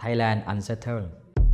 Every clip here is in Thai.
Thailand Unsettled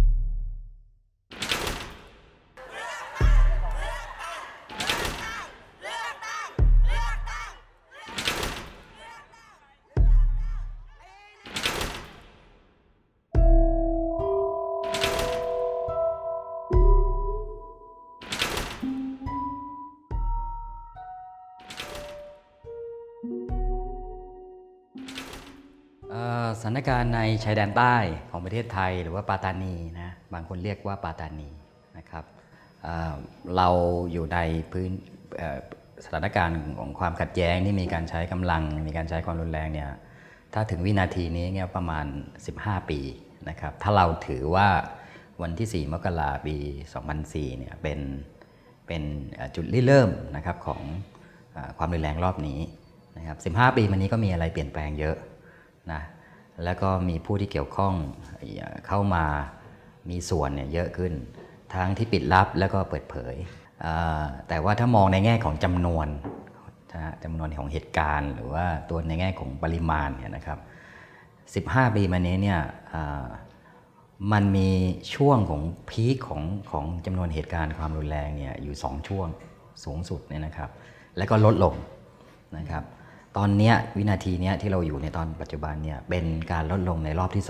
สถานการณ์ในชายแดนใต้ของประเทศไทยหรือว่าปาตานีนะบางคนเรียกว่าปาตานีนะครับเราอยู่ในพื้นสถานการณ์ของความขัดแย้งที่มีการใช้กำลังมีการใช้ความรุนแรงเนี่ยถ้าถึงวินาทีนี้เนี่ยประมาณ15 ปีนะครับถ้าเราถือว่าวันที่4 มกราคมปี 2004เนี่ยเป็นจุดเริ่มนะครับของความรุนแรงรอบนี้นะครับ15 ปีมานี้ก็มีอะไรเปลี่ยนแปลงเยอะนะแล้วก็มีผู้ที่เกี่ยวข้องเข้ามามีส่วนเนี่ยเยอะขึ้นทั้งที่ปิดลับแล้วก็เปิดเผยแต่ว่าถ้ามองในแง่ของจำนวนของเหตุการณ์หรือว่าตัวในแง่ของปริมาณเนี่ยนะครับ15 ปีมานี้เนี่ยมันมีช่วงของพีคของจำนวนเหตุการณ์ความรุนแรงเนี่ยอยู่2 ช่วงสูงสุดเนี่ยนะครับแล้วก็ลดลงนะครับตอนนี้วินาทีนี้ที่เราอยู่ในตอนปัจจุบันเนี่ยเป็นการลดลงในรอบที่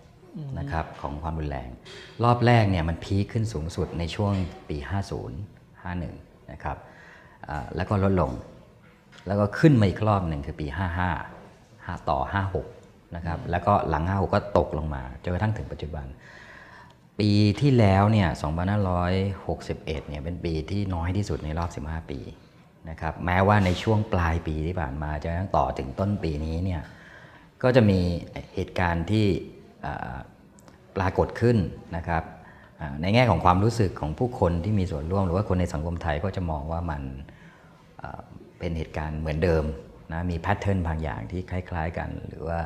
2นะครับของความรุนแรงรอบแรกเนี่ยมันพีคขึ้นสูงสุดในช่วงปี50 51นะครับแล้วก็ลดลงแล้วก็ขึ้นมาอีกรอบหนึ่งคือปี55ต่อ56นะครับแล้วก็หลัง56ก็ตกลงมาจนกระทั่งถึงปัจจุบันปีที่แล้วเนี่ย2561เนี่ยเป็นปีที่น้อยที่สุดในรอบ15 ปีนะครับแม้ว่าในช่วงปลายปีที่ผ่านมาจนกระทั่งต่อถึงต้นปีนี้เนี่ยก็จะมีเหตุการณ์ที่ปรากฏขึ้นนะครับในแง่ของความรู้สึกของผู้คนที่มีส่วนร่วมหรือว่าคนในสังคมไทยก็จะมองว่ามันเป็นเหตุการณ์เหมือนเดิมนะมีแพทเทิร์นบางอย่างที่คล้ายๆกันหรือว่า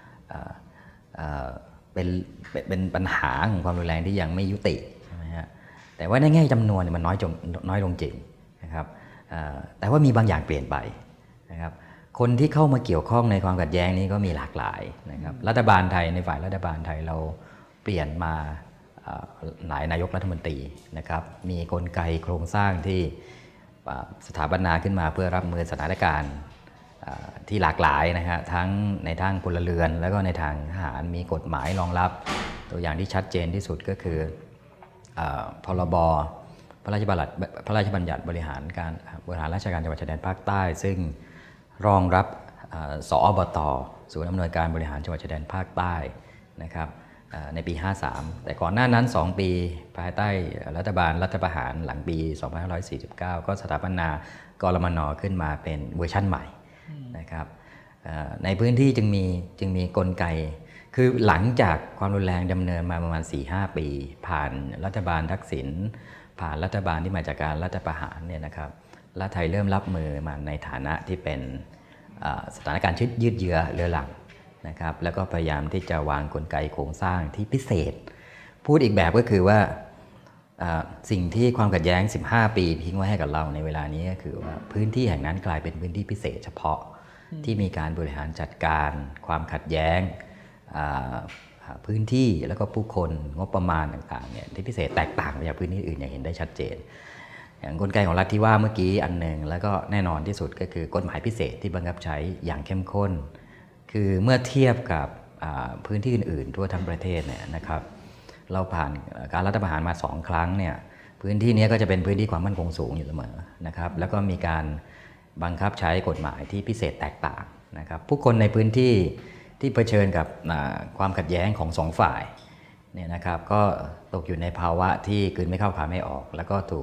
เป็นปัญหาของความรุนแรงที่ยังไม่ยุติใช่ไหมฮะแต่ว่าในแง่จำนวนมันน้อยลงจริงนะครับแต่ว่ามีบางอย่างเปลี่ยนไปนะครับคนที่เข้ามาเกี่ยวข้องในความขัดแย้งนี้ก็มีหลากหลายนะครับรัฐบาลไทยในฝ่ายรัฐบาลไทยเราเปลี่ยนมาหลายนายกรัฐมนตรีนะครับมีกลไกโครงสร้างที่สถาปนาขึ้นมาเพื่อรับมือสถานการณ์ที่หลากหลายนะฮะทั้งในทางพลเรือนแล้วก็ในทางทหารมีกฎหมายรองรับตัวอย่างที่ชัดเจนที่สุดก็คือพรบพระราชบัญญัติบริหารราชการจังหวัดชายแดนภาคใต้ซึ่งรองรับสอบต.ศูนย์อำนวยการบริหารจังหวัดชายแดนภาคใต้นะครับในปี53แต่ก่อนหน้านั้น2 ปีภายใต้รัฐประหารหลังปี2549ก็สถาปนากรมน.ขึ้นมาเป็นเวอร์ชั่นใหม่นะครับในพื้นที่จึงมีกลไกคือหลังจากความรุนแรงดำเนินมาประมาณ 4-5 ปีผ่านรัฐบาลทักษิณผ่านรัฐบาลที่มาจากการรัฐประหารเนี่ยนะครับรัฐไทยเริ่มรับมือมาในฐานะที่เป็นสถานการณ์ยืดเยื้อเรื้อรังนะครับแล้วก็พยายามที่จะวางกลไกโครงสร้างที่พิเศษพูดอีกแบบก็คือว่าสิ่งที่ความขัดแย้ง15 ปีทิ้งไว้ให้กับเราในเวลานี้ก็คือว่าพื้นที่แห่งนั้นกลายเป็นพื้นที่พิเศษเฉพาะที่มีการบริหารจัดการความขัดแย้งพื้นที่แล้วก็ผู้คนงบประมาณต่างๆเนี่ยที่พิเศษแตกต่างไปจากพื้นที่อื่นอย่างเห็นได้ชัดเจนอย่างกลไกของรัฐที่ว่าเมื่อกี้อันหนึ่งแล้วก็แน่นอนที่สุดก็คือกฎหมายพิเศษที่บังคับใช้อย่างเข้มข้นคือเมื่อเทียบกับพื้นที่อื่นๆทั่วทั้งประเทศเนี่ยนะครับเราผ่านการรัฐประหารมา2 ครั้งเนี่ยพื้นที่นี้ก็จะเป็นพื้นที่ความมั่นคงสูงอยู่เสมอนะครับแล้วก็มีการบังคับใช้กฎหมายที่พิเศษแตกต่างนะครับผู้คนในพื้นที่ที่เผชิญกับความขัดแย้งของ2 ฝ่ายเนี่ยนะครับก็ตกอยู่ในภาวะที่กลืนไม่เข้าคายไม่ออกแล้วก็ถูก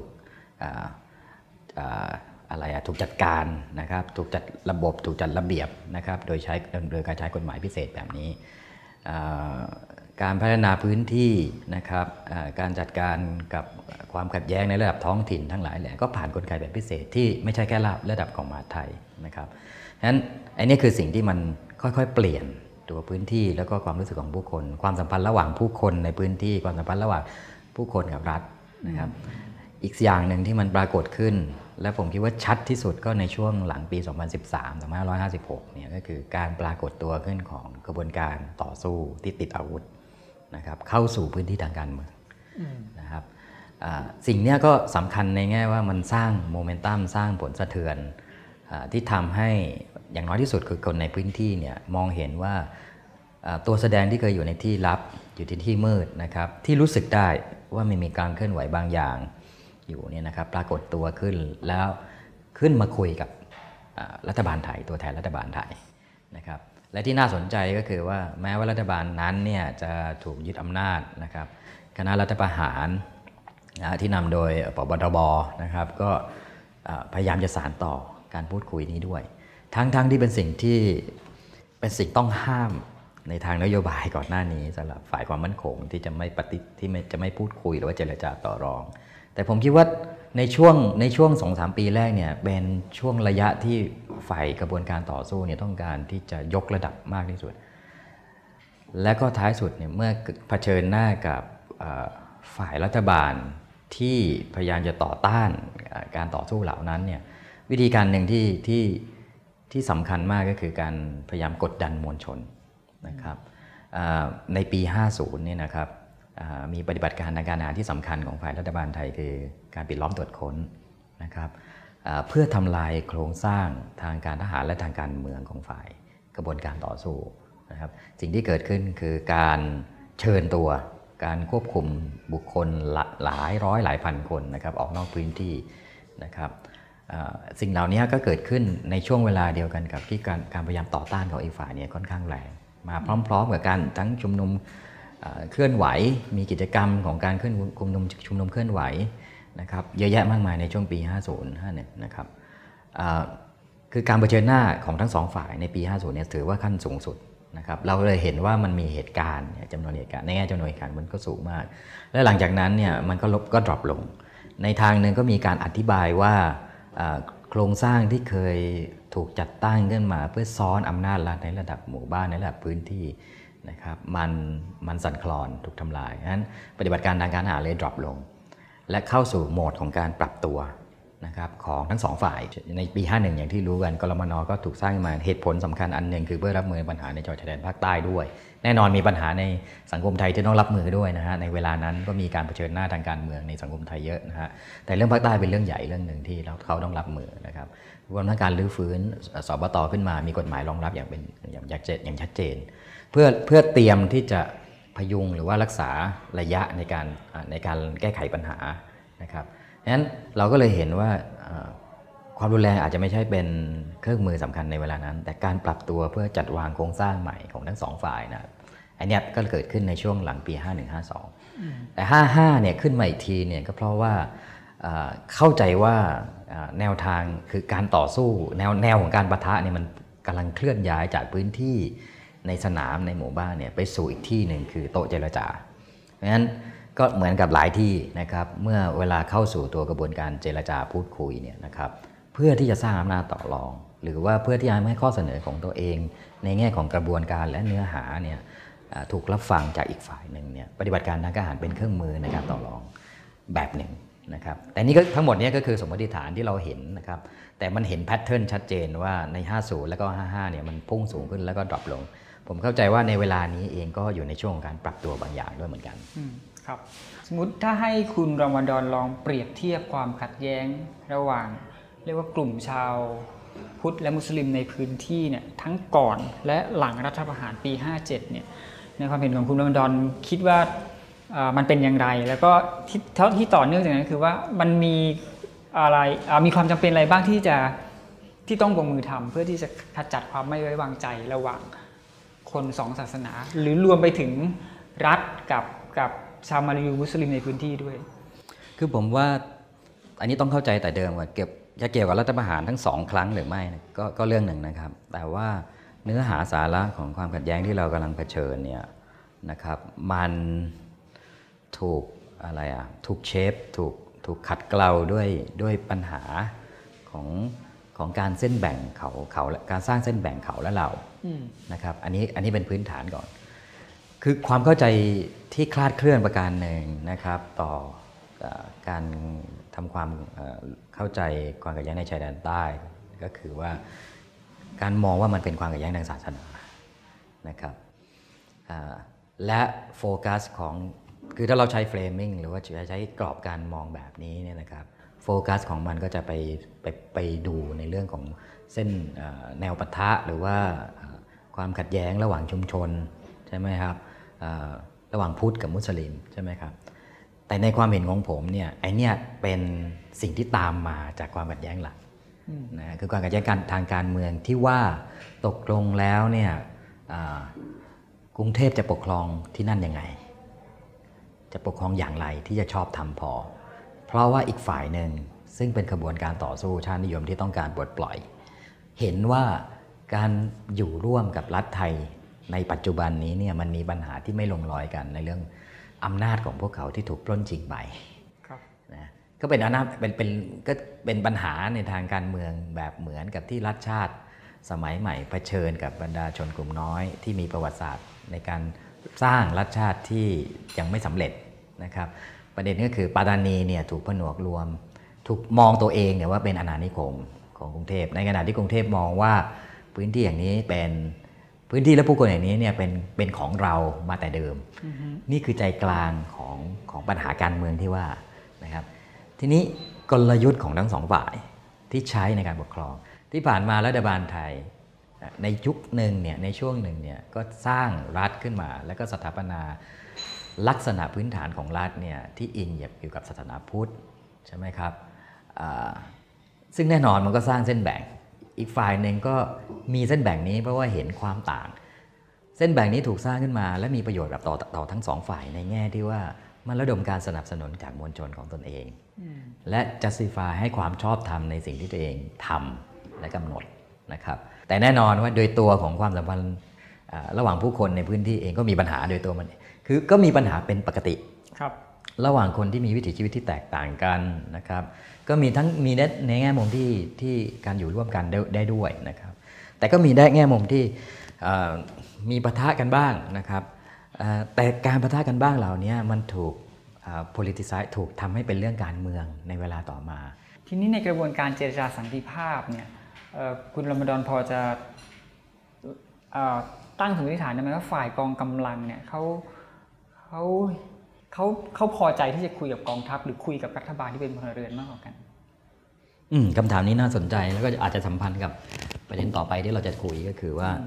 ถูกจัดการนะครับถูกจัดระบบถูกจัดระเบียบนะครับโดยการใช้กฎหมายพิเศษแบบนี้การพัฒนาพื้นที่นะครับการจัดการกับความขัดแย้งในระดับท้องถิ่นทั้งหลายแหละก็ผ่านกลไกแบบพิเศษที่ไม่ใช่แค่ระดับของมหาดไทยนะครับฉะนั้นไอ้นี่คือสิ่งที่มันค่อยๆเปลี่ยนตัวพื้นที่แล้วก็ความรู้สึกของผู้คนความสัมพันธ์ระหว่างผู้คนในพื้นที่ความสัมพันธ์ระหว่างผู้คนกับรัฐนะครับอีกอย่างหนึ่งที่มันปรากฏขึ้นและผมคิดว่าชัดที่สุดก็ในช่วงหลังปี2556เนี่ยก็คือการปรากฏตัวขึ้นของกระบวนการต่อสู้ที่ติดอาวุธนะครับเข้าสู่พื้นที่ทางการเมืองนะครับสิ่งนี้ก็สำคัญในแง่ว่ามันสร้างโมเมนตัมสร้างผลสะเทือนที่ทำให้อย่างน้อยที่สุดคือคนในพื้นที่เนี่ยมองเห็นว่าตัวแสดงที่เคยอยู่ในที่ลับอยู่ที่มืดนะครับที่รู้สึกได้ว่ามันมีการเคลื่อนไหวบางอย่างอยู่เนี่ยนะครับปรากฏตัวขึ้นแล้วขึ้นมาคุยกับรัฐบาลไทยตัวแทนรัฐบาลไทยนะครับและที่น่าสนใจก็คือว่าแม้ว่ารัฐบาลนั้นเนี่ยจะถูกยึดอำนาจนะครับคณะรัฐประหารที่นำโดยปปทบนะครับก็พยายามจะสานต่อการพูดคุยนี้ด้วยทั้งที่เป็นสิ่งต้องห้ามในทางนโยบายก่อนหน้านี้สำหรับฝ่ายความมั่นคงที่จะไม่พูดคุยหรือว่าเจรจาต่อรองแต่ผมคิดว่าในช่วง 2-3 ปีแรกเนี่ยเป็นช่วงระยะที่ฝ่ายกระบวนการต่อสู้เนี่ยต้องการที่จะยกระดับมากที่สุดและก็ท้ายสุดเนี่ยเมื่อเผชิญหน้ากับฝ่ายรัฐบาลที่พยายามจะต่อต้านการต่อสู้เหล่านั้นเนี่ยวิธีการหนึ่งที่สำคัญมากก็คือการพยายามกดดันมวลชนนะครับในปี 50 เนี่ยนะครับมีปฏิบัติการทางการทหารที่สำคัญของฝ่ายรัฐบาลไทยคือการปิดล้อมตรวจค้นนะครับเพื่อทำลายโครงสร้างทางการทหารและทางการเมืองของฝ่ายกระบวนการต่อสู้นะครับสิ่งที่เกิดขึ้นคือการเชิญตัวการควบคุมบุคคลหลายร้อยหลายพันคนนะครับออกนอกพื้นที่นะครับสิ่งเหล่านี้ก็เกิดขึ้นในช่วงเวลาเดียวกันกับที่การพยายามต่อต้านของอีกฝ่ายเนี่ยค่อนข้างแรงมาพร้อมๆกับการทั้งชุมนุมเคลื่อนไหวมีกิจกรรมของการชุมนุมเคลื่อนไหวนะครับเยอะแยะมากมายในช่วงปี 50-51 นะครับคือการเผชิญหน้าของทั้งสองฝ่ายในปี 50 เนี่ยถือว่าขั้นสูงสุดนะครับเราเลยเห็นว่ามันมีเหตุการณ์จำนวนเหตุการณ์ในแง่จำนวนเหตุการณ์มันก็สูงมากและหลังจากนั้นเนี่ยมันก็ดรอปลงในทางหนึ่งก็มีการอธิบายว่าโครงสร้างที่เคยถูกจัดตั้งขึ้นมาเพื่อซ้อนอำนาจรัฐในระดับหมู่บ้านในระดับพื้นที่นะครับมันสั่นคลอนถูกทำลายฉะนั้นปฏิบัติการทางการทหารเลยดรอปลงและเข้าสู่โหมดของการปรับตัวนะครับของทั้งสองฝ่ายในปี 51 อย่างที่รู้กันกรมน.ก็ถูกสร้างมาเหตุผลสำคัญอันหนึ่งคือเพื่อรับมือปัญหาในจังหวัดชายแดนภาคใต้ด้วยแน่นอนมีปัญหาในสังคมไทยที่ต้องรับมือด้วยนะฮะในเวลานั้นก็มีการเผชิญหน้าทางการเมืองในสังคมไทยเยอะนะฮะแต่เรื่องภาคใต้เป็นเรื่องใหญ่เรื่องหนึ่งที่เขาต้องรับมือนะครับรวมทั้งการรื้อฟื้นสบต.ขึ้นมามีกฎหมายรองรับอย่างชัดเจนเพื่อเตรียมที่จะพยุงหรือว่ารักษาระยะในการแก้ไขปัญหานะครับดังนั้นเราก็เลยเห็นว่าความรุนแรงอาจจะไม่ใช่เป็นเครื่องมือสำคัญในเวลานั้นแต่การปรับตัวเพื่อจัดวางโครงสร้างใหม่ของทั้งสองฝ่ายนะอันนี้ก็เกิดขึ้นในช่วงหลังปี 51-52 แต่ 55 เนี่ยขึ้นมาอีกทีเนี่ยก็เพราะว่าเข้าใจว่าแนวทางคือการต่อสู้แนวของการปะทะเนี่ยมันกำลังเคลื่อนย้ายจากพื้นที่ในสนามในหมู่บ้านเนี่ยไปสู่อีกที่หนึ่งคือโต๊ะเจรจาเพราะฉะนั้นก็เหมือนกับหลายที่นะครับเมื่อเวลาเข้าสู่ตัวกระบวนการเจรจาพูดคุยเนี่ยนะครับเพื่อที่จะสร้างอำนาจต่อรองหรือว่าเพื่อที่จะให้ข้อเสนอของตัวเองในแง่ของกระบวนการและเนื้อหาเนี่ยถูกรับฟังจากอีกฝ่ายหนึ่งเนี่ยปฏิบัติการทางการทหารเป็นเครื่องมือในการต่อรองแบบหนึ่งนะครับแต่นี่ก็ทั้งหมดนี้ก็คือสมมติฐานที่เราเห็นนะครับแต่มันเห็นแพทเทิร์นชัดเจนว่าใน 50 แล้วก็ 55 เนี่ยมันพุ่งสูงขึ้นแล้วก็ดรอปลงผมเข้าใจว่าในเวลานี้เองก็อยู่ในช่วงของการปรับตัวบางอย่างด้วยเหมือนกันครับสมมุติถ้าให้คุณรอมฎอนลองเปรียบเทียบความขัดแย้งระหว่างเรียกว่ากลุ่มชาวพุทธและมุสลิมในพื้นที่เนี่ยทั้งก่อนและหลังรัฐประหารปี 57 เนี่ยในความเห็นของคุณรอมฎอนคิดว่ามันเป็นอย่างไรแล้วก็ที่ต่อเนื่องจากนั้นคือว่ามันมีอะไรมีความจำเป็นอะไรบ้างที่ต้องลงมือทำเพื่อที่จะขจัดความไม่ไว้วางใจระหว่างคนสองศาสนาหรือรวมไปถึงรัฐกับชาวมาลายูมุสลิมในพื้นที่ด้วยคือผมว่าอันนี้ต้องเข้าใจแต่เดิมว่าจะเกี่ยวกับรัฐประหารทั้ง2 ครั้งหรือไม่ก็เรื่องหนึ่งนะครับแต่ว่าเนื้อหาสาระของความขัดแย้งที่เรากำลังเผชิญเนี่ยนะครับมันถูกถูกเชฟถูกขัดเกลาด้วยปัญหาของการเส้นแบ่งเขาการสร้างเส้นแบ่งเขาและเรานะครับอันนี้เป็นพื้นฐานก่อนคือความเข้าใจที่คลาดเคลื่อนประการหนึ่งนะครับต่อการทำความเข้าใจความขัดแย้งในชายแดนใต้ก็คือว่าการมองว่ามันเป็นความขัดแย้งทางศาสนานะครับและโฟกัสของคือถ้าเราใช้เฟรมมิ่งหรือว่าใช้กรอบการมองแบบนี้เนี่ยนะครับโฟกัสของมันก็จะไปดูในเรื่องของเส้นแนวปะทะหรือว่าความขัดแย้งระหว่างชุมชนใช่ไหมครับระหว่างพุทธกับมุสลิมใช่ไหมครับแต่ในความเห็นของผมเนี่ยไอเนี่ยเป็นสิ่งที่ตามมาจากความขัดแย้งหลักนะคือความขัดแย้งทางการเมืองที่ว่าตกลงแล้วเนี่ยกรุงเทพจะปกครองที่นั่นยังไงจะปกครองอย่างไรที่จะชอบทำพอเพราะว่าอีกฝ่ายหนึ่งซึ่งเป็นขบวนการต่อสู้ชาตินิยมที่ต้องการปลดปล่อยเห็นว่าการอยู่ร่วมกับรัฐไทยในปัจจุบันนี้เนี่ยมันมีปัญหาที่ไม่ลงรอยกันในเรื่องอำนาจของพวกเขาที่ถูกปล้นชิงไปนะก็เป็นอำนาจก็เป็นปัญหาในทางการเมืองแบบเหมือนกับที่รัฐชาติสมัยใหม่เผชิญกับบรรดาชนกลุ่มน้อยที่มีประวัติศาสตร์ในการสร้างรัฐชาติที่ยังไม่สำเร็จนะครับประเด็นก็คือปัตตานีเนี่ยถูกผนวกรวมถูกมองตัวเองเนี่ยว่าเป็นอาณานิคมของกรุงเทพในขณะที่กรุงเทพมองว่าพื้นที่อย่างนี้เป็นพื้นที่และผู้คนอย่างนี้เนี่ยเป็นของเรามาแต่เดิม นี่คือใจกลางของปัญหาการเมืองที่ว่านะครับทีนี้กลยุทธ์ของทั้งสองฝ่ายที่ใช้ในการปกครองที่ผ่านมารัฐบาลไทยในยุคหนึ่งเนี่ยในช่วงหนึ่งเนี่ยก็สร้างรัฐขึ้นมาแล้วก็สถาปนาลักษณะพื้นฐานของรัฐเนี่ยที่อิงเกี่ยวกับศาสนาพุทธใช่ไหมครับซึ่งแน่นอนมันก็สร้างเส้นแบ่งอีกฝ่ายหนึ่งก็มีเส้นแบ่งนี้เพราะว่าเห็นความต่างเส้นแบ่งนี้ถูกสร้างขึ้นมาและมีประโยชน์กับต่อทั้งสองฝ่ายในแง่ที่ว่ามันระดมการสนับสนุนจากมวลชนของตนเองและ justify ให้ความชอบธรรมในสิ่งที่ตัวเองทำและกำหนดนะครับแต่แน่นอนว่าโดยตัวของความสัมพันธ์ระหว่างผู้คนในพื้นที่เองก็มีปัญหาโดยตัวมันคือก็มีปัญหาเป็นปกติระหว่างคนที่มีวิถีชีวิตที่แตกต่างกันนะครับก็มีทั้งมีในแง่มุมที่การอยู่ร่วมกันได้ด้วยนะครับแต่ก็มีได้แง่มุมที่มีปะทะกันบ้างนะครับแต่การปะทะกันบ้างเหล่านี้มันถูกpoliticize ถูกทำให้เป็นเรื่องการเมืองในเวลาต่อมาทีนี้ในกระบวนการเจรจาสันติภาพเนี่ยคุณรมฎอนพอจะตั้งสมมติฐานได้ไหมว่าฝ่ายกองกำลังเนี่ยเขาพอใจที่จะคุยกับกองทัพหรือคุยกับรัฐบาลที่เป็นพลเรือนมากกว่ากันคำถามนี้น่าสนใจแล้วก็อาจจะสัมพันธ์กับประเด็นต่อไปที่เราจะคุยก็คือว่า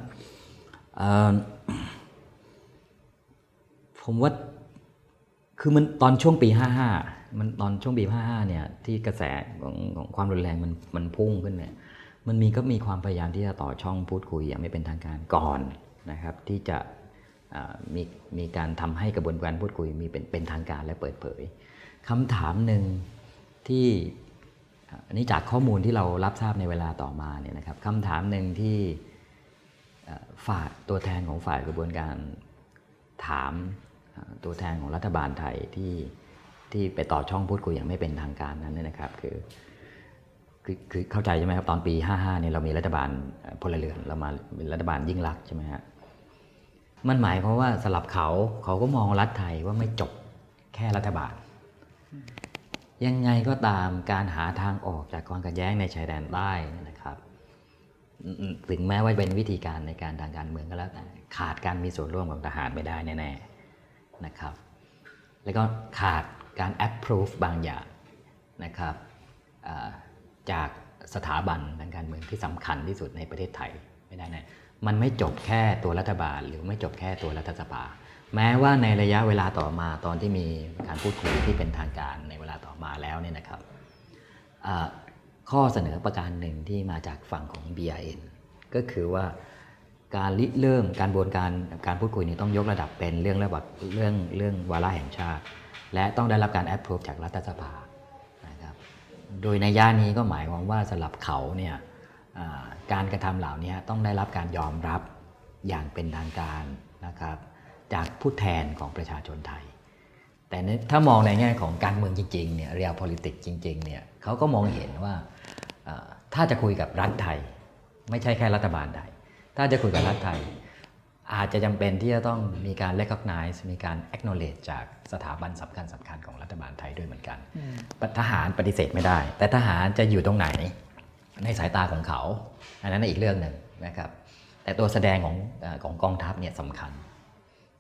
ผมว่าคือมันตอนช่วงปี55มันตอนช่วงปี55เนี่ยที่กระแสของความรุนแรงมันพุ่งขึ้นเนี่ยมันก็มีความพยายามที่จะต่อช่องพูดคุยอย่างไม่เป็นทางการก่อนนะครับที่จะมีการทำให้กระบวนการพูดคุยมีเป็นทางการและเปิดเผยคำถามหนึ่งที่อันนี้จากข้อมูลที่เรารับทราบในเวลาต่อมาเนี่ยนะครับคำถามหนึ่งที่ฝ่ายตัวแทนของฝ่ายกระบวนการถามตัวแทนของรัฐบาลไทยที่ไปต่อช่องพูดคุยอย่างไม่เป็นทางการนั้นนะครับคือเข้าใจใช่ไหมครับตอนปี55เนี่ยเรามีรัฐบาลพลเรือนเรามาเป็นรัฐบาลยิ่งลักษณ์ใช่ไหมฮะมันหมายความว่าสำหรับเขาก็มองรัฐไทยว่าไม่จบแค่รัฐบาลยังไงก็ตามการหาทางออกจากความขัดแย้งในชายแดนใต้นะครับถึงแม้ว่าเป็นวิธีการในการทางการเมืองก็แล้วแต่ขาดการมีส่วนร่วมของทหารไม่ได้แน่ๆนะครับแล้วก็ขาดการ approve บางอย่างนะครับจากสถาบันทางการเมืองที่สำคัญที่สุดในประเทศไทยไม่ได้แน่มันไม่จบแค่ตัวรัฐบาลหรือไม่จบแค่ตัวรัฐสภาแม้ว่าในระยะเวลาต่อมาตอนที่มีการพูดคุยที่เป็นทางการในเวลาต่อมาแล้วเนี่ยนะครับข้อเสนอประการหนึ่งที่มาจากฝั่งของ BRN ก็คือว่าการริเริ่มการบวนการพูดคุยนี้ต้องยกระดับเป็นเรื่องวาระแห่งชาติและต้องได้รับการ approve จากรัฐสภานะครับโดยในย่านี้ก็หมายความว่าสำหรับเขาเนี่ยการกระทำเหล่านี้ต้องได้รับการยอมรับอย่างเป็นทางการนะครับจากผู้แทนของประชาชนไทยแต่ถ้ามองในแง่ของการเมืองจริงๆเนี่ย real politics จริงๆเนี่ยเขาก็มองเห็นว่าถ้าจะคุยกับรัฐไทยไม่ใช่แค่รัฐบาลไทยถ้าจะคุยกับรัฐไทยอาจจะจำเป็นที่จะต้องมีการ recognize มีการ acknowledge จากสถาบันสำคัญของรัฐบาลไทยด้วยเหมือนกันทหารปฏิเสธไม่ได้แต่ทหารจะอยู่ตรงไหนในสายตาของเขาอันนั้นอีกเรื่องหนึ่งนะครับแต่ตัวแสดงของกองทัพเนี่ยสำคัญเพ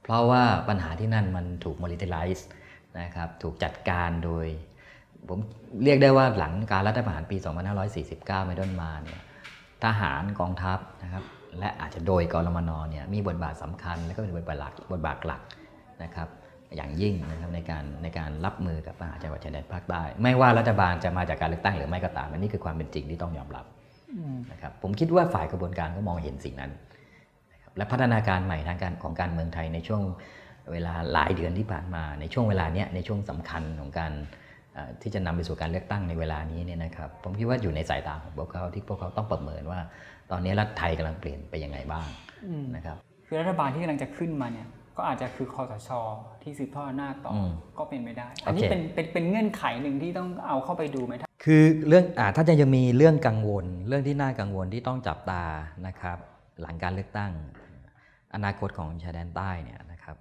ราะว่าปัญหาที่นั่นมันถูก militarize นะครับถูกจัดการโดยผมเรียกได้ว่าหลังการรัฐประหารปี 2549เป็นต้นมาเนี่ยทหารกองทัพนะครับและอาจจะโดยกรมนเนี่ยมีบทบาทสำคัญและก็เป็นบทบาทหลักนะครับอย่างยิ่งนะครับในการรับมือกับปัญหาจังหวัดชายแดนภาคใต้ไม่ว่ารัฐบาลจะมาจากการเลือกตั้งหรือไม่ก็ตามอันนี้คือความเป็นจริงที่ต้องยอมรับนะครับผมคิดว่าฝ่ายกระบวนการก็มองเห็นสิ่งนั้นนะครับและพัฒนาการใหม่ทางการของการเมืองไทยในช่วงเวลาหลายเดือนที่ผ่านมาในช่วงเวลานี้ในช่วงสำคัญของการที่จะนำไปสู่การเลือกตั้งในเวลานี้เนี่ยนะครับผมคิดว่าอยู่ในสายตาของพวกเขาที่พวกเขาต้องประเมินว่าตอนนี้รัฐไทยกำลังเปลี่ยนไปยังไงบ้างนะครับคือรัฐบาลที่กำลังจะขึ้นมาเนี่ยก็อาจจะคือคสช.ที่สืบทอดอำนาจต่อก็เป็นไม่ได้อันนี้เป็นเงื่อนไขหนึ่งที่ต้องเอาเข้าไปดูไหมท่านคือเรื่องถ้ายังมีเรื่องกังวลเรื่องที่น่ากังวลที่ต้องจับตานะครับหลังการเลือกตั้งอนาคตของชายแดนใต้เนี่ยนะครับ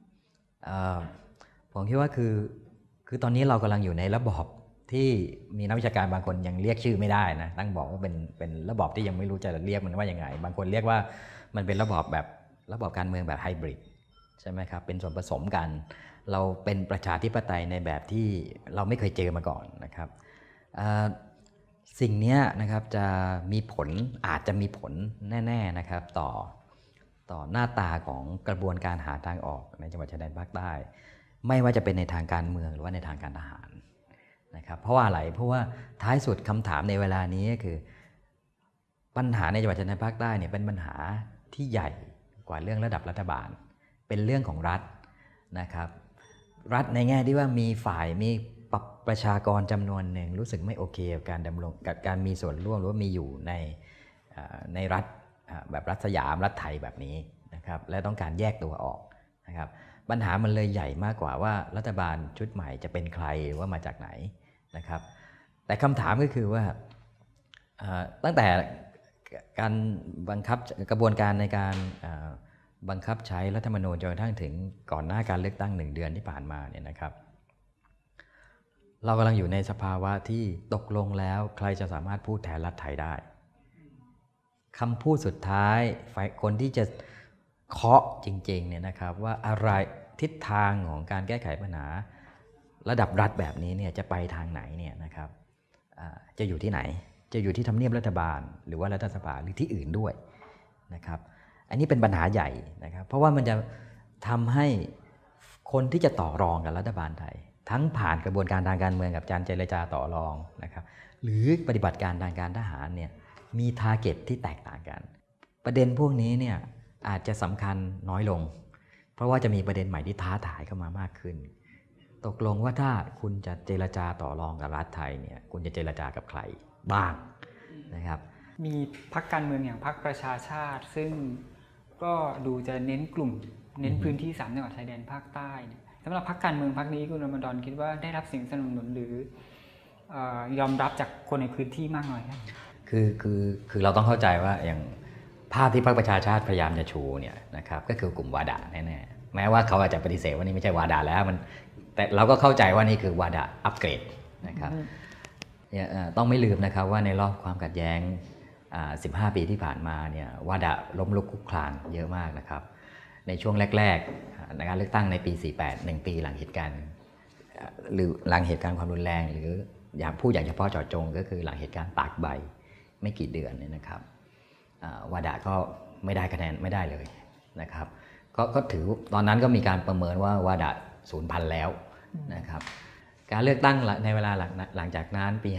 ผมคิดว่าคือตอนนี้เรากำลังอยู่ในระบอบที่มีนักวิชาการบางคนยังเรียกชื่อไม่ได้นะตั้งบอกว่าเป็นระบอบที่ยังไม่รู้จะเรียกมันว่ายังไงบางคนเรียกว่ามันเป็นระบอบการเมืองแบบไฮบริดใช่ไหมครับเป็นส่วนผสมกันเราเป็นประชาธิปไตยในแบบที่เราไม่เคยเจอมาก่อนนะครับสิ่งนี้นะครับจะมีผลอาจจะมีผลแน่ๆนะครับต่อหน้าตาของกระบวนการหาทางออกในจังหวัดชายแดนภาคใต้ไม่ว่าจะเป็นในทางการเมืองหรือว่าในทางการทหารนะครับเพราะว่าอะไรเพราะว่าท้ายสุดคำถามในเวลานี้ก็คือปัญหาในจังหวัดชายแดนภาคใต้เนี่ยเป็นปัญหาที่ใหญ่กว่าเรื่องระดับรัฐบาลเป็นเรื่องของรัฐนะครับรัฐในแง่ที่ว่ามีฝ่ายมีประชากรจำนวนหนึ่งรู้สึกไม่โอเคกับการดำรงกับการมีส่วนร่วมหรือว่ามีอยู่ในรัฐแบบรัฐสยามรัฐไทยแบบนี้นะครับและต้องการแยกตัวออกนะครับปัญหามันเลยใหญ่มากกว่าว่ารัฐบาลชุดใหม่จะเป็นใครหรือว่ามาจากไหนนะครับแต่คำถามก็คือว่าตั้งแต่การบังคับกระบวนการในการบังคับใช้รัฐธรรมนูญจนกระทั่งถึงก่อนหน้าการเลือกตั้ง1 เดือนที่ผ่านมาเนี่ยนะครับเรากำลังอยู่ในสภาวะที่ตกลงแล้วใครจะสามารถพูดแทนรัฐไทยได้คำพูดสุดท้ายคนที่จะเคาะจริงๆเนี่ยนะครับว่าอะไรทิศทางของการแก้ไขปัญหาระดับรัฐแบบนี้เนี่ยจะไปทางไหนเนี่ยนะครับจะอยู่ที่ไหนจะอยู่ที่ทำเนียบรัฐบาลหรือว่ารัฐสภาหรือที่อื่นด้วยนะครับอันนี้เป็นปัญหาใหญ่นะครับเพราะว่ามันจะทำให้คนที่จะต่อรองกับรัฐบาลไทยทั้งผ่านกระบวนการทางการเมืองกับการเจรจาต่อรองนะครับหรือปฏิบัติการทางการทหารเนี่ยมีทาร์เก็ตที่แตกต่างกันประเด็นพวกนี้เนี่ยอาจจะสำคัญน้อยลงเพราะว่าจะมีประเด็นใหม่ที่ท้าทายเข้ามามากขึ้นตกลงว่าถ้าคุณจะเจรจาต่อรองกับรัฐไทยเนี่ยคุณจะเจรจากับใครบ้างนะครับมีพรรคการเมืองอย่างพรรคประชาชาติซึ่งก็ดูจะเน้นกลุ่มเน้นพื้นที่3 จังหวัดชายแดนภาคใต้สำหรับพรรคการเมืองพรรคนี้คุณรมฎอนคิดว่าได้รับเสียงสนับสนุนหรือยอมรับจากคนในพื้นที่มากน้อยครับคือเราต้องเข้าใจว่าอย่างภาพที่พรรคประชาชาติพยายามจะชูเนี่ยนะครับก็คือกลุ่มวาดะแน่ๆแม้ว่าเขาอาจจะปฏิเสธว่านี่ไม่ใช่วาดะแล้วแต่เราก็เข้าใจว่านี่คือวาดะอัปเกรดนะครับต้องไม่ลืมนะครับว่าในรอบความขัดแย้ง15 ปีที่ผ่านมาเนี่ยวาดะล้มลุกคลุกคลานเยอะมากนะครับในช่วงแรกๆในการเลือกตั้งในปี 48 1 ปีหลังเหตุการณ์หรือหลังเหตุการณ์ความรุนแรงหรืออย่างพูดอย่างเฉพาะเจาะจงก็คือหลังเหตุการณ์ตากใบไม่กี่เดือนเนี่ยนะครับวาดะก็ไม่ได้คะแนนไม่ได้เลยนะครับก็ถือตอนนั้นก็มีการประเมินว่าวาดะสูญพันธุ์แล้วนะครับการเลือกตั้งในเวลาหลังจากนั้นปี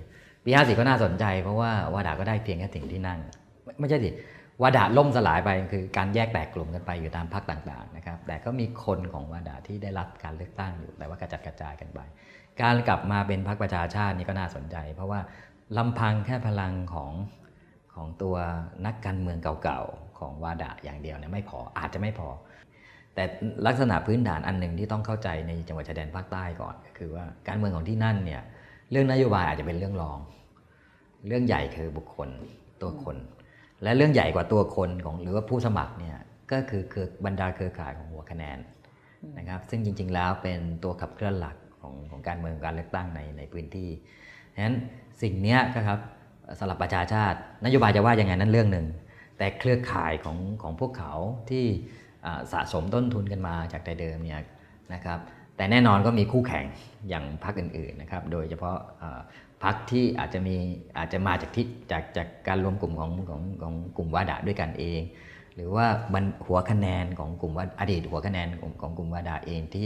54 ก็น่าสนใจเพราะว่าวาดะก็ได้เพียงแค่ถึงที่นั่งไม่ใช่สิวาดะล่มสลายไปคือการแยกแตกกลุ่มกันไปอยู่ตามพรรคต่างๆนะครับแต่ก็มีคนของวาดะที่ได้รับการเลือกตั้งอยู่แต่ว่ากระจัดกระจายกันไปการกลับมาเป็นพรรคประชาชาตินี่ก็น่าสนใจเพราะว่าลำพังแค่พลังของตัวนักการเมืองเก่าๆของวาดะอย่างเดียวเนี่ยไม่พออาจจะไม่พอแต่ลักษณะพื้นฐานอันหนึ่งที่ต้องเข้าใจในจังหวัดชายแดนภาคใต้ก่อนก็คือว่าการเมืองของที่นั่นเนี่ยเรื่องนโยบายอาจจะเป็นเรื่องรองเรื่องใหญ่คือบุคคลตัวคนและเรื่องใหญ่กว่าตัวคนของหรือว่าผู้สมัครเนี่ยก็คือบรรดาเครือข่ายของหัวคะแนนนะครับซึ่งจริงๆแล้วเป็นตัวขับเคลื่อนหลักของการเมืองการเลือกตั้งในพื้นที่ฉะนั้นสิ่งนี้ครับสำหรับประชาชาตินโยบายจะว่ายังไงนั่นเรื่องหนึ่งแต่เครือข่ายของพวกเขาที่สะสมต้นทุนกันมาจากแต่เดิมเนี่ยนะครับแต่แน่นอนก็มีคู่แข่งอย่างพรรคอื่นๆนะครับโดยเฉพาะพรรคที่อาจจะมาจากการรวมกลุ่มของกลุ่มวาดะด้วยกันเองหรือว่าหัวคะแนนของกลุ่มว่าอดีตหัวคะแนนของกลุ่มวาดะเองที่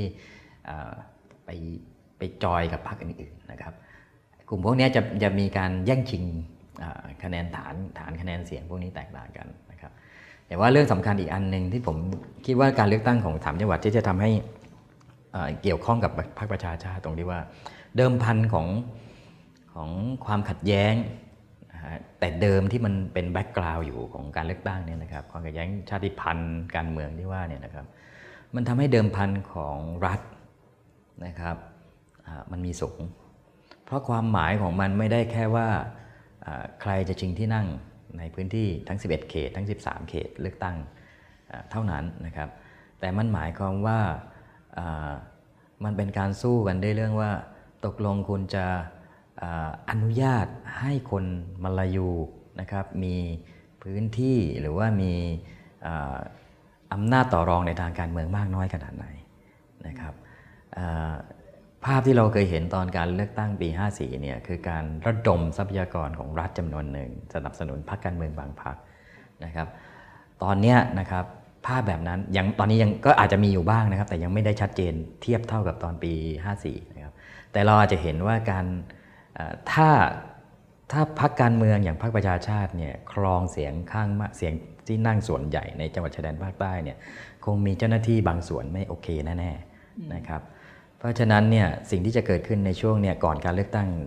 ไปจอยกับพรรคอื่นๆนะครับกลุ่มพวกนี้จะมีการแย่งชิงคะแนนฐานคะแนนเสียงพวกนี้แตกต่างกันนะครับแต่ว่าเรื่องสำคัญอีกอันหนึ่งที่ผมคิดว่าการเลือกตั้งของ3จังหวัดที่จะทำให้เกี่ยวข้องกับพรรคประชาชาติตรงที่ว่าเดิมพันของความขัดแย้งแต่เดิมที่มันเป็นแบ็กกราวด์อยู่ของการเลือกตั้งเนี่ยนะครับความขัดแย้งชาติพันธุ์การเมืองที่ว่าเนี่ยนะครับมันทำให้เดิมพันของรัฐนะครับมันมีสูงเพราะความหมายของมันไม่ได้แค่ว่าใครจะชิงที่นั่งในพื้นที่ทั้ง11เขตทั้ง13เขตเลือกตั้งเท่านั้นนะครับแต่มันหมายความว่ามันเป็นการสู้กันด้วยเรื่องว่าตกลงคุณจะอนุญาตให้คนมลายูนะครับมีพื้นที่หรือว่ามีอำนาจต่อรองในทางการเมืองมากน้อยขนาดไหนนะครับภาพที่เราเคยเห็นตอนการเลือกตั้งปี 54 เนี่ยคือการระดมทรัพยากรของรัฐจำนวนหนึ่งสนับสนุนพรรคการเมืองบางพรรคนะครับตอนนี้นะครับภาพแบบนั้นตอนนี้ยังก็อาจจะมีอยู่บ้างนะครับแต่ยังไม่ได้ชัดเจนเทียบเท่ากับตอนปี 54 นะครับแต่เราอาจจะเห็นว่าการถ้าพรรคการเมืองอย่างพรรคประชาชาติเนี่ยครองเสียงข้างมากเสียงที่นั่งส่วนใหญ่ในจังหวัดชายแดนภาคใต้เนี่ยคงมีเจ้าหน้าที่บางส่วนไม่โอเคแน่ๆนะครับเพราะฉะนั้นเนี่ยสิ่งที่จะเกิดขึ้นในช่วงเนี่ยก่อนการเลือกตั้ง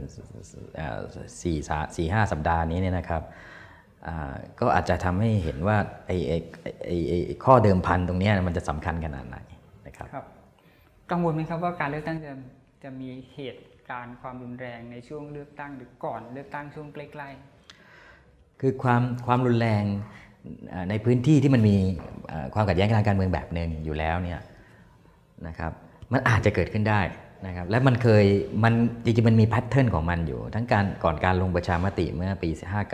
4-5 สัปดาห์นี้เนี่ยนะครับก็อาจจะทำให้เห็นว่าไอ้ข้อเดิมพันตรงนี้มันจะสำคัญขนาดไหนนะครับกังวลไหมครับว่าการเลือกตั้งจะมีเหตุการณ์ความรุนแรงในช่วงเลือกตั้งหรือก่อนเลือกตั้งช่วงใกล้ๆคือความรุนแรงในพื้นที่ที่มันมีความขัดแย้งทางการเมืองแบบหนึ่งอยู่แล้วเนี่ยนะครับมันอาจจะเกิดขึ้นได้นะครับและมันจริงๆมันมีแพทเทิร์นของมันอยู่ทั้งก่อนการลงประชามติเมื่อปี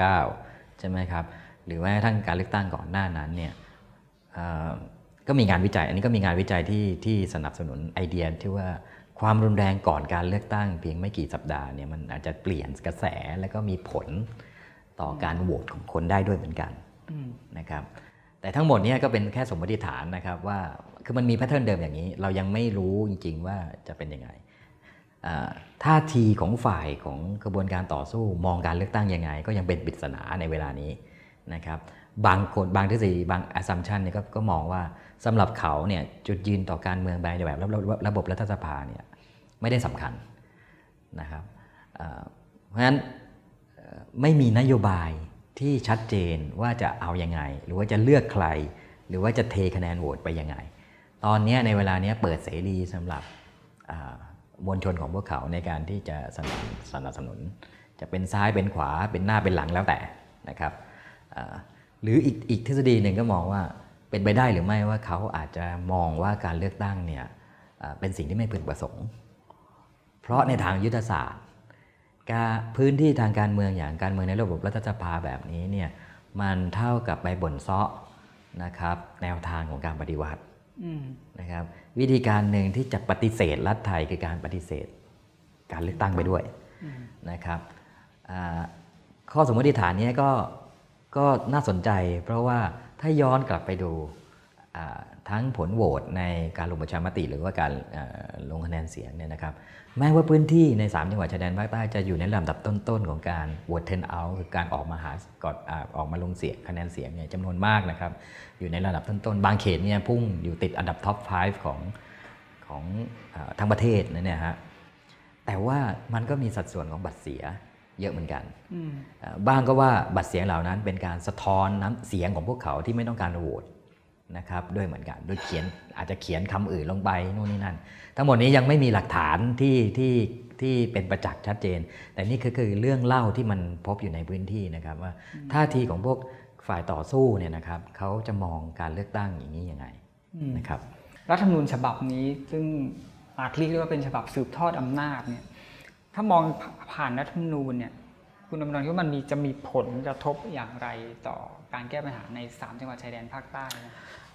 59 ใช่ไหมครับหรือว่าทั้งการเลือกตั้งก่อนหน้านั้นเนี่ยก็มีงานวิจัยอันนี้ก็มีงานวิจัยที่สนับสนุนไอเดียที่ว่าความรุนแรงก่อนการเลือกตั้งเพียงไม่กี่สัปดาห์เนี่ยมันอาจจะเปลี่ยนกระแสแล้วก็มีผลต่อการโหวตของคนได้ด้วยเหมือนกันนะครับแต่ทั้งหมดนี้ก็เป็นแค่สมมติฐานนะครับว่าคือมันมีแพทเทิร์นเดิมอย่างนี้เรายังไม่รู้จริงๆว่าจะเป็นยังไงท่าทีของฝ่ายของกระบวนการต่อสู้มองการเลือกตั้งยังไงก็ยังเป็นปริศนาในเวลานี้นะครับบางทฤษฎีบาง assumption เนี่ยก็มองว่าสำหรับเขาเนี่ยจุดยืนต่อการเมืองแบบระบบรัฐสภาเนี่ยไม่ได้สำคัญนะครับเพราะฉะนั้นไม่มีนโยบายที่ชัดเจนว่าจะเอายังไงหรือว่าจะเลือกใครหรือว่าจะเทคะแนนโหวตไปยังไงตอนนี้ในเวลานี้เปิดเสรีสำหรับมวลชนของพวกเขาในการที่จะสนับสนุนจะเป็นซ้ายเป็นขวาเป็นหน้าเป็นหลังแล้วแต่นะครับหรืออีกทฤษฎีหนึ่งก็มองว่าเป็นไปได้หรือไม่ว่าเขาอาจจะมองว่าการเลือกตั้งเนี่ยเป็นสิ่งที่ไม่พึงประสงค์เพราะในทางยุทธศาสตร์พื้นที่ทางการเมืองอย่างการเมืองในระบบรัฐสภาแบบนี้เนี่ยมันเท่ากับใบบ่นเซาะนะครับแนวทางของการปฏิวัตินะครับวิธีการหนึ่งที่จะปฏิเสธรัฐไทยคือการปฏิเสธการเลือกตั้งไปด้วยนะครับข้อสมมติฐานนี้ก็น่าสนใจเพราะว่าถ้าย้อนกลับไปดูทั้งผลโหวตในการลงประชามติหรือว่าการลงคะแนนเสียงเนี่ยนะครับแม้ว่าพื้นที่ใน3จังหวัดชายแดนภาคใต้จะอยู่ในลำดับต้นๆของการโหวตเทนเอาท์คือการออกมาลงเสียงคะแนนเสียงเนี่ยจำนวนมากนะครับอยู่ในระดับต้นๆบางเขตเนี่ยพุ่งอยู่ติดอันดับท็อป 5 ของทั้งประเทศนะเนี่ยฮะแต่ว่ามันก็มีสัดส่วนของบัตรเสียเยอะเหมือนกันบ้างก็ว่าบัตรเสียงเหล่านั้นเป็นการสะท้อนน้ำเสียงของพวกเขาที่ไม่ต้องการโหวตนะครับด้วยเหมือนกันโดยอาจจะเขียนคำอื่นลงไปนู่นนี่นั่นทั้งหมดนี้ยังไม่มีหลักฐานที่เป็นประจักษ์ชัดเจนแต่นี่คือเรื่องเล่าที่มันพบอยู่ในพื้นที่นะครับว่าท่าทีของพวกฝ่ายต่อสู้เนี่ยนะครับเขาจะมองการเลือกตั้งอย่างนี้ยังไงนะครับรัฐธรรมนูญฉบับนี้ซึ่งอาจเรียกได้ว่าเป็นฉบับสืบทอดอำนาจเนี่ยถ้ามองผ่านรัฐธรรมนูญเนี่ยคุณอมรคิดว่ามันจะมีผลกระทบอย่างไรต่อการแก้ปัญหาใน3จังหวัดชายแดนภาคใต้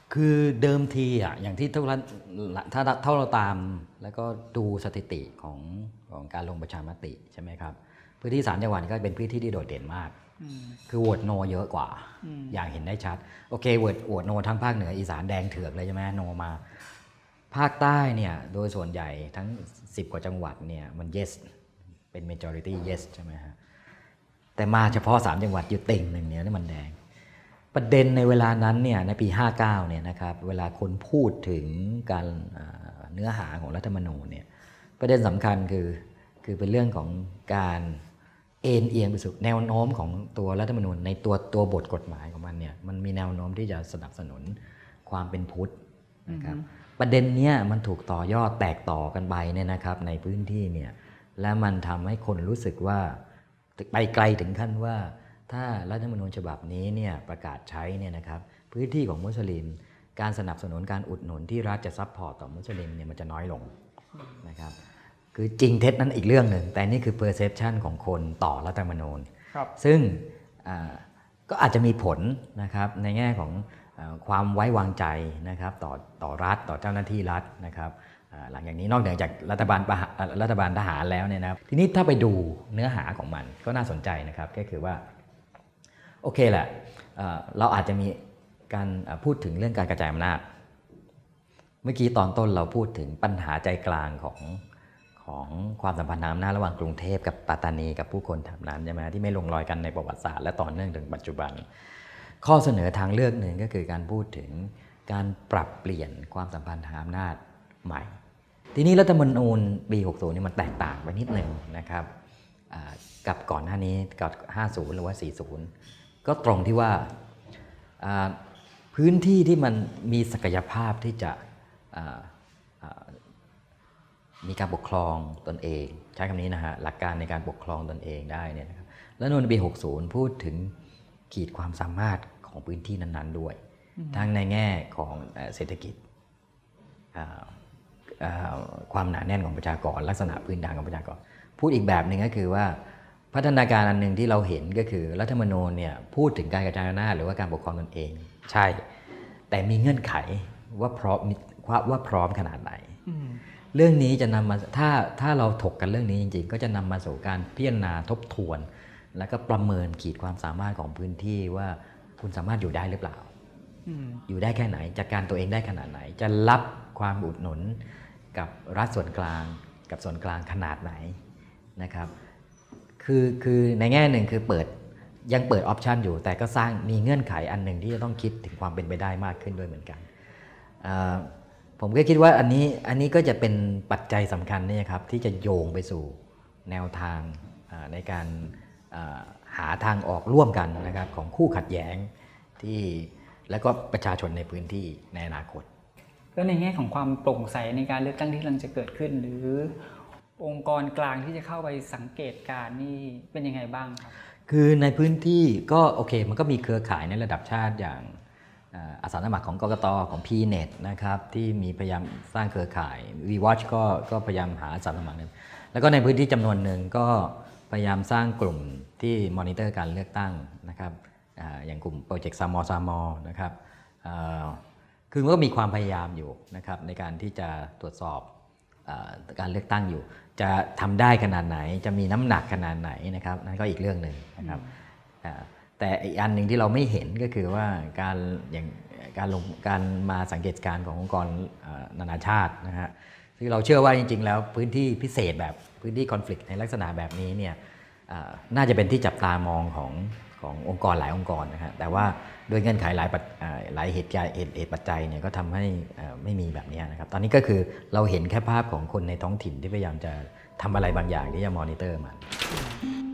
คือเดิมทีอ่ะอย่างที่ถ้าเราตามแล้วก็ดูสถิติของการลงประชามติใช่ไหมครับพื้นที่3 จังหวัดก็เป็นพื้นที่ที่โดดเด่นมากคือโหวตโนเยอะกว่าอย่างเห็นได้ชัดโอเคโหวตโนทั้งภาคเหนืออีสานแดงเถือกเลยใช่ไหมโนมาภาคใต้เนี่ยโดยส่วนใหญ่ทั้ง10 กว่าจังหวัดเนี่ยมัน yes เป็น majority yes ใช่ไหมฮะแต่มาเฉพาะ3 จังหวัดอยู่เต็งหนึ่งเนี่ยนี่มันแดงประเด็นในเวลานั้นเนี่ยในปี59เนี่ยนะครับเวลาคนพูดถึงการเนื้อหาของรัฐธรรมนูญเนี่ยประเด็นสำคัญคือเป็นเรื่องของการเอ็นเอียงไปสู่แนวโน้มของตัวรัฐธรรมนูญในตัวบทกฎหมายของมันเนี่ยมันมีแนวโน้มที่จะสนับสนุนความเป็นพุทธนะครับประเด็นเนี้ยมันถูกต่อยอดแตกต่อกันไปเนี่ยนะครับในพื้นที่เนี่ยและมันทำให้คนรู้สึกว่าไปไกลถึงขั้นว่าถ้ารัฐธรรมนูญฉบับนี้เนี่ยประกาศใช้เนี่ยนะครับพื้นที่ของมุสลิมการสนับสนุนการอุดหนุนที่รัฐจะซัพพอร์ตต่อมุสลิมเนี่ยมันจะน้อยลงนะครับคือจริงเท็จนั้นอีกเรื่องหนึ่งแต่นี่คือ perception ของคนต่อรัฐธรรมนูญซึ่งก็อาจจะมีผลนะครับในแง่ของความไว้วางใจนะครับต่อรัฐต่อเจ้าหน้าที่รัฐนะครับหลังจากนี้นอกเหนือจากรัฐบาลทหารแล้วเนี่ยนะครับทีนี้ถ้าไปดูเนื้อหาของมันก็น่าสนใจนะครับก็คือว่าโอเคแหละเราอาจจะมีการพูดถึงเรื่องการกระจายอำนาจเมื่อกี้ตอนต้นเราพูดถึงปัญหาใจกลางของความสัมพันธ์ทางอำนาจระหว่างกรุงเทพกับปัตตานีกับผู้คนแถบนั้นใช่ไหมที่ไม่ลงรอยกันในประวัติศาสตร์และต่อเนื่องถึงปัจจุบันข้อเสนอทางเลือกหนึ่งก็คือการพูดถึงการปรับเปลี่ยนความสัมพันธ์ทางอำนาจใหม่ทีนี้รัฐธรรมนูญปี60นี่มันแตกต่างไปนิดหนึ่งนะครับกับก่อนหน้านี้กับ50หรือว่า40ก็ตรงที่ว่าพื้นที่ที่มันมีศักยภาพที่จะมีการปกครองตนเองใช้คำนี้นะฮะหลักการในการปกครองตนเองได้เนี่ยนะครับแล้วรัฐธรรมนูญปี60พูดถึงขีดความสามารถของพื้นที่นั้นๆด้วยทั้งในแง่ของเศรษฐกิจความหนาแน่นของประชากรลักษณะพื้นฐานของประชากรพูดอีกแบบหนึ่งก็คือว่าพัฒนาการอันหนึ่งที่เราเห็นก็คือรัฐธรรมนูญเนี่ยพูดถึงการกระจายอำนาจหรือว่าการปกครองตนเองใช่แต่มีเงื่อนไขว่าพร้อมขนาดไหนเรื่องนี้จะนำมาถ้าเราถกกันเรื่องนี้จริงๆก็จะนำมาสู่การพิจารณาทบทวนแล้วก็ประเมินขีดความสามารถของพื้นที่ว่าคุณสามารถอยู่ได้หรือเปล่าอยู่ได้แค่ไหนจัดการตัวเองได้ขนาดไหนจะรับความอุดหนุนกับรัฐส่วนกลางกับส่วนกลางขนาดไหนนะครับคือในแง่หนึ่งคือยังเปิดออปชันอยู่แต่ก็สร้างมีเงื่อนไขอันหนึ่งที่จะต้องคิดถึงความเป็นไปได้มากขึ้นด้วยเหมือนกันผมก็คิดว่าอันนี้ก็จะเป็นปัจจัยสำคัญนี่ครับที่จะโยงไปสู่แนวทางในการหาทางออกร่วมกันนะครับของคู่ขัดแย้งที่แล้วก็ประชาชนในพื้นที่ในอนาคตแล้วในแง่ของความโปร่งใสในการเลือกตั้งที่กำลังจะเกิดขึ้นหรือองค์กรกลางที่จะเข้าไปสังเกตการนี่เป็นยังไงบ้างครับคือในพื้นที่ก็โอเคมันก็มีเครือข่ายในระดับชาติอย่างอาสาสมัครของกกต.ของ PNet นะครับที่มีพยายามสร้างเครือข่าย VWatch ก็พยายามหาอาสาสมัครนึงแล้วก็ในพื้นที่จำนวนหนึ่งก็พยายามสร้างกลุ่มที่มอนิเตอร์การเลือกตั้งนะครับอย่างกลุ่มโปรเจกต์ซามอนะครับคือมันก็มีความพยายามอยู่นะครับในการที่จะตรวจสอบการเลือกตั้งอยู่จะทำได้ขนาดไหนจะมีน้ำหนักขนาดไหนนะครับนั่นก็อีกเรื่องหนึ่งนะครับแต่อีกอันหนึ่งที่เราไม่เห็นก็คือว่าการมาสังเกตการณ์ขององค์กรนานาชาตินะฮะซึ่งเราเชื่อว่าจริงๆแล้วพื้นที่พิเศษแบบพื้นที่คอนฟ lict ในลักษณะแบบนี้เนี่ยน่าจะเป็นที่จับตามองขององค์กรหลายองค์กรนะฮะแต่ว่าด้วยเงื่อนไขหลายเหตุปัจจัยเนี่ยก็ทำให้ไม่มีแบบนี้นะครับตอนนี้ก็คือเราเห็นแค่ภาพของคนในท้องถิ่นที่พยายามจะทำอะไรบางอย่างที่จะมอนิเตอร์มัน